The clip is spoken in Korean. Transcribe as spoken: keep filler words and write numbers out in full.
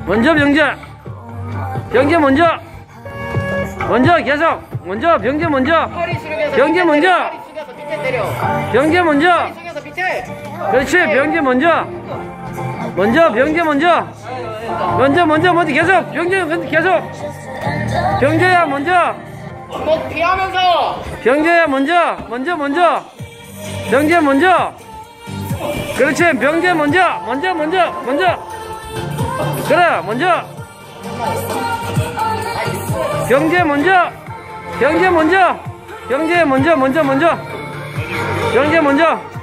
먼저 병재. 병재 먼저. 먼저 계속. 먼저 병재 먼저. 병재 먼저. 병재 먼저. 그렇지. 병재 먼저. 먼저 병재 먼저. 먼저 먼저 먼저 계속. 병재 계속. 병재야 먼저. 목 피하면서. 병재야 먼저. 먼저 먼저. 병재 먼저. 그렇지. 병재 먼저. 먼저 먼저 먼저. 그래 먼저. 병재 먼저. 병재 먼저. 병재 먼저 먼저 먼저. 병재 먼저.